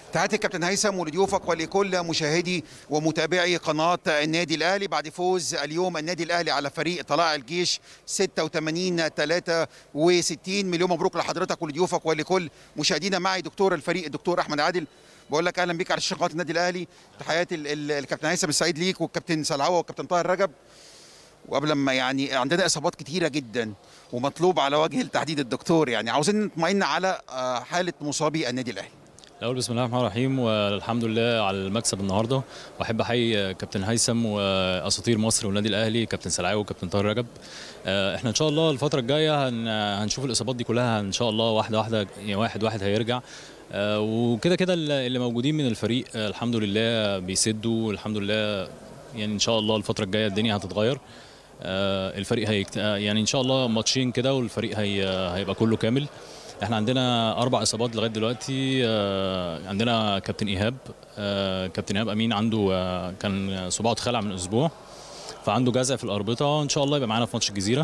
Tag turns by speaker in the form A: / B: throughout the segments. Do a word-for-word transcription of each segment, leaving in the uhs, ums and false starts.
A: تحياتي الكابتن هيثم ولضيوفك ولكل مشاهدي ومتابعي قناه النادي الاهلي بعد فوز اليوم النادي الاهلي على فريق طلائع الجيش ستة وثمانين ثلاثة وستين. مليون مبروك لحضرتك ولضيوفك ولكل مشاهدينا. معي دكتور الفريق الدكتور احمد عادل. بقول لك اهلا بيك على شاشه قناه النادي الاهلي. تحياتي الكابتن هيثم السعيد ليك والكابتن سلعوه والكابتن طاهر رجب. وقبل ما يعني عندنا اصابات كتيره جدا ومطلوب على وجه التحديد الدكتور، يعني عاوزين نطمئن على حاله مصابي النادي الاهلي.
B: الأول بسم الله الرحمن الرحيم والحمد لله على المكسب النهارده، واحب احيي كابتن هيثم واساطير مصر والنادي الاهلي كابتن سلعاوي وكابتن طاهر رجب. احنا ان شاء الله الفتره الجايه هنشوف الاصابات دي كلها ان شاء الله واحده واحده، يعني واحد واحد هيرجع، وكده كده اللي موجودين من الفريق الحمد لله بيسدوا الحمد لله. يعني ان شاء الله الفتره الجايه الدنيا هتتغير. الفريق هي يعني ان شاء الله ماتشين كده والفريق هي هيبقى كله كامل. احنا عندنا اربع اصابات لغايه دلوقتي. عندنا كابتن ايهاب كابتن ايهاب امين عنده كان صباعه اتخلع من اسبوع، فعنده جزع في الاربطه، ان شاء الله يبقى معانا في ماتش الجزيره.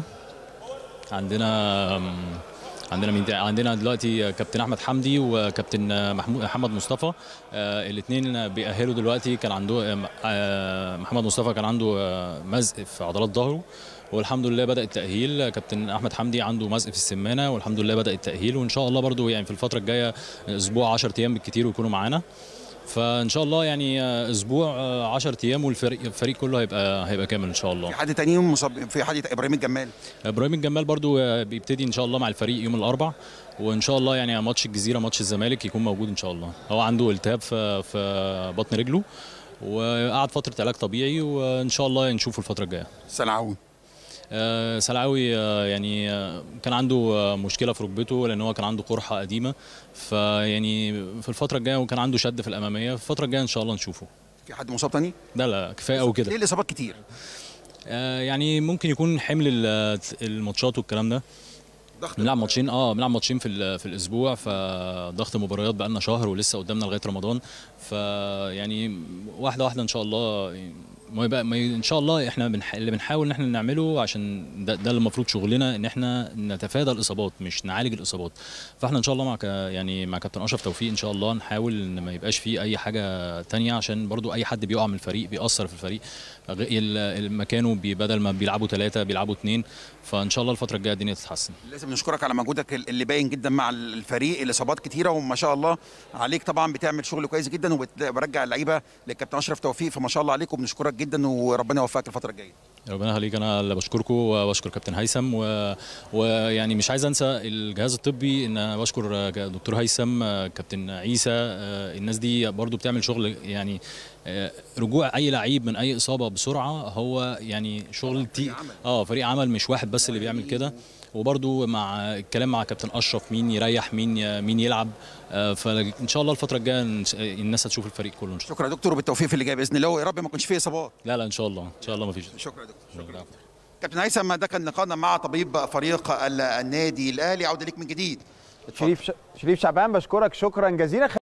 B: عندنا عندنا مين عندنا دلوقتي كابتن احمد حمدي وكابتن محمود محمد مصطفى، الاثنين بيأهلوا دلوقتي. كان عنده محمد مصطفى كان عنده مزق في عضلات ظهره والحمد لله بدأ التأهيل. كابتن أحمد حمدي عنده مزق في السمانة والحمد لله بدأ التأهيل، وإن شاء الله برضو يعني في الفترة الجاية أسبوع عشرة أيام بالكتير ويكونوا معانا. فإن شاء الله يعني أسبوع عشرة أيام والفريق الفريق كله هيبقى هيبقى كامل إن شاء الله.
A: في حد تاني مصاب؟ في حد إبراهيم الجمال؟
B: إبراهيم الجمال برضو بيبتدي إن شاء الله مع الفريق يوم الأربع، وإن شاء الله يعني ماتش الجزيرة ماتش الزمالك يكون موجود إن شاء الله. هو عنده التهاب في في بطن رجله وقعد فترة علاج طبيعي، وإن شاء الله نشوفه الفترة الجاية.
A: سلعوي
B: آه سلعاوي آه يعني آه كان عنده آه مشكله في ركبته لان هو كان عنده قرحه قديمه، فيعني في الفتره الجايه وكان عنده شد في الاماميه. في الفتره الجايه ان شاء الله نشوفه.
A: في حد مصاب تاني؟
B: لا لا كفايه قوي كده.
A: ليه الاصابات كتير؟
B: آه يعني ممكن يكون حمل الماتشات والكلام ده. بنلعب ماتشين اه بنلعب ماتشين في في الاسبوع، فضغط مباريات بقى لنا شهر ولسه قدامنا لغايه رمضان. فيعني واحده واحده ان شاء الله ما يبقى ما ان شاء الله احنا بنح... اللي بنحاول ان احنا نعمله عشان ده, ده اللي المفروض شغلنا، ان احنا نتفادى الاصابات مش نعالج الاصابات. فاحنا ان شاء الله مع ك... يعني مع كابتن اشرف توفيق ان شاء الله نحاول ان ما يبقاش فيه اي حاجه ثانيه، عشان برضو اي حد بيقع من الفريق بيأثر في الفريق. مكانه بدل ما بيلعبوا ثلاثه بيلعبوا اثنين، فان شاء الله الفتره الجايه الدنيا تتحسن.
A: لازم نشكرك على مجهودك اللي باين جدا مع الفريق. الاصابات كتيره وما شاء الله عليك، طبعا بتعمل شغل كويس جدا وبرجع اللعيبه للكابتن اشرف توفيق، فما شاء الله عليك وبنشكرك جدا وربنا يوفقك الفتره الجايه.
B: ربنا يخليك. انا اللي بشكركم وبشكر كابتن هيثم، ويعني مش عايز انسى الجهاز الطبي، ان انا بشكر دكتور هيثم كابتن عيسى. الناس دي برضو بتعمل شغل، يعني رجوع اي لعيب من اي اصابه بسرعه هو يعني شغل تي اه فريق عمل، مش واحد بس اللي بيعمل كده. وبرضو مع الكلام مع كابتن اشرف مين يريح مين مين يلعب. فان شاء الله الفتره الجايه الناس هتشوف الفريق كله.
A: شكرا يا دكتور وبالتوفيق في اللي جاي باذن الله، ويا رب ما يكونش فيه اصابات.
B: لا لا ان شاء الله ان شاء الله ما فيش.
A: شكرا يا دكتور. شكرا. كابتن هيثم، ده كان لقاءنا مع طبيب فريق النادي الاهلي. عوده ليك من جديد.
C: شريف ش... شريف شعبان، بشكرك شكرا جزيلا.